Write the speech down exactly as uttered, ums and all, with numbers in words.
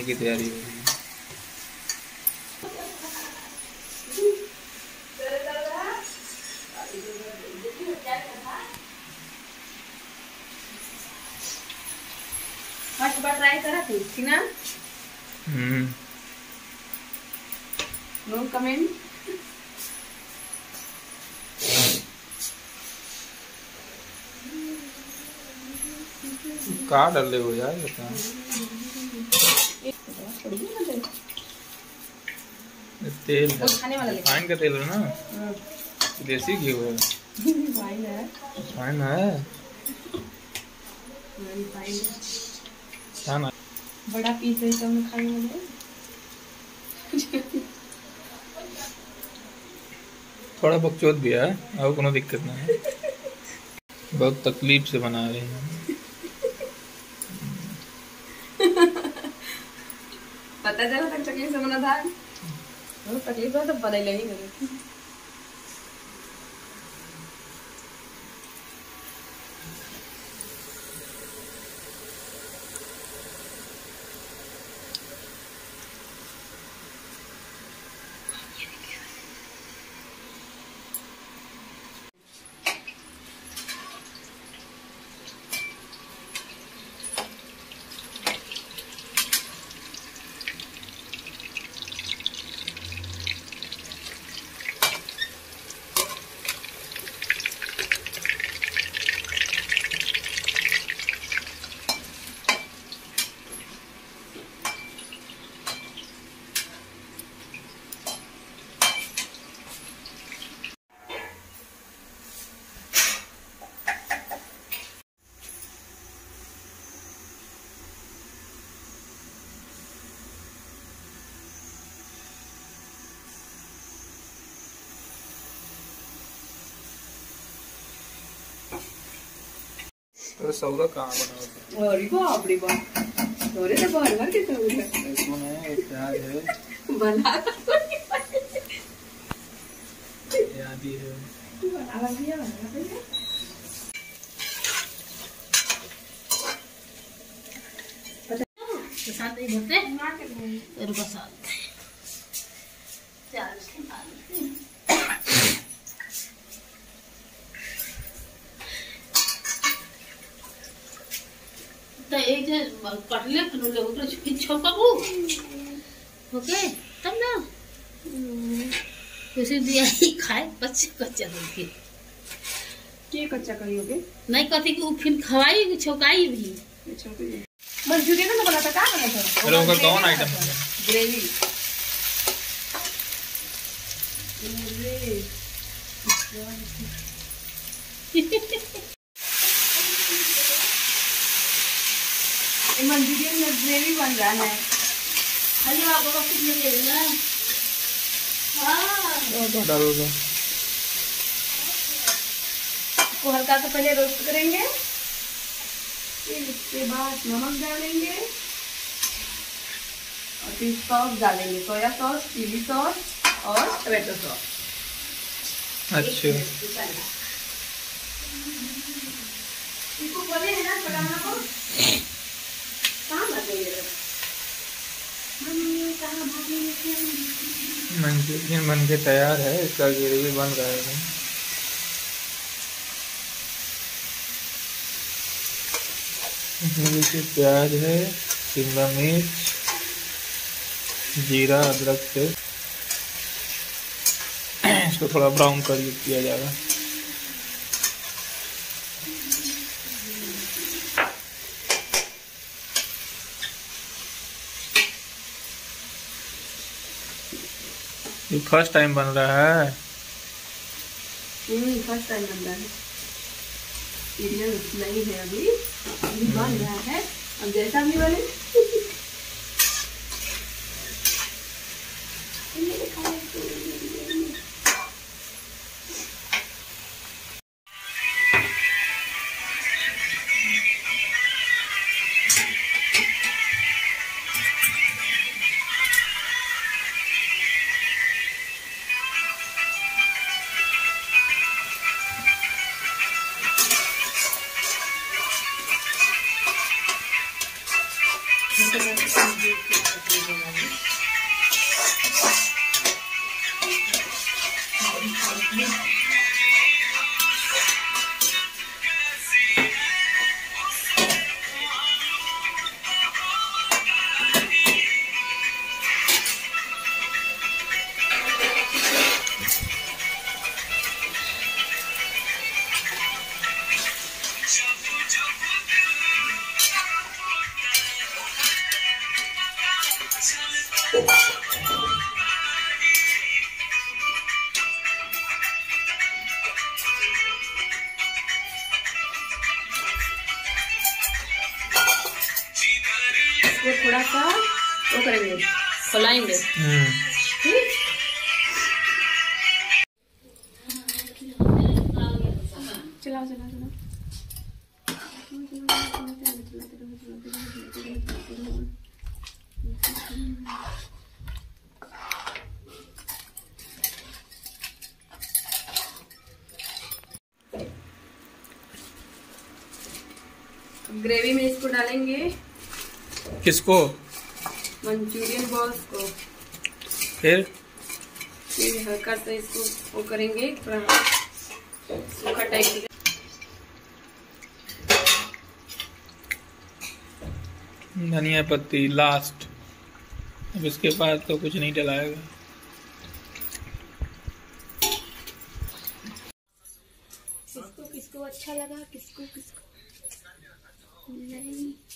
की तैयारी हो रही है। फर्स्ट बार ट्राई करा थी ठीक ना? हम्म। No comment. कहाँ डाले हो यार बता। तेल है, रिफाइंड का तेल है ना? देसी घी है। रिफाइंड है। रिफाइंड है। हाँ ना। बड़ा पीस है तो हम खाएंगे। थोड़ा बकचोद भी है और कोनो दिक्कत नहीं है। बहुत तकलीफ से बना रहे हैं। पता चला तक तकलीफ से बना था। वो तकलीफ हो तो पता ही नहीं मेरे। तो सौदा कहाँ बना होता अरे बाप रे बाप। अरे तो बाहर बाहर कैसे हो गया? इसमें है प्याज है, बना आदि है। बना दिया बना दिया। तो साथ ही भरते रुको साथ चार से डालते तो एक जे कटले खनुले ओकरे छुपी छोपबू ओके तब ना उसे दिया ही खाए बच्चे कच्चा देखे के कच्चा करियोगे नहीं कथी कि फिर खवाई छोकाई भी मंचूरियन में बना था का बना था हेलो का कौन आइटम है? ग्रेवी मंचूरियन में ग्रेवी बन रहा है। अरे आप लोग कितने ले लेना? हाँ डालोगे को हल्का सा पहले रोस्ट करेंगे, फिर उसके बाद नमक डालेंगे और फिर सॉस डालेंगे, सोया सॉस, चिली सॉस और टमाटो सॉस। अच्छा इसको बोले है ना पकाना को कहाँ भागेंगे हम कहाँ भागेंगे? मंचूरियन बन के तैयार है, इसका ग्रेवी बन रहा है। इसमें देखिए प्याज है, शिमला मिर्च, जीरा, अदरक से इसको थोड़ा ब्राउन कर किया जाएगा। ये फर्स्ट टाइम बन रहा है। हम्म फर्स्ट टाइम बन रहा है, सीरियस नहीं है अभी, अभी बन रहा है। अब जैसा भी बने इसको थोड़ा सा वो करेंगे, खोलाएंगे। ठीक, चलाओ चलाओ चलाओ। ग्रेवी में इसको डालेंगे, किसको? मंचूरियन बॉल्स को। फिर फिर हल्का सा इसको वो करेंगे, थोड़ा सूखा टाइप। धनिया पत्ती लास्ट, अब इसके बाद तो कुछ नहीं डलाएगा। किसको किसको अच्छा लगा, किसको किसको नहीं।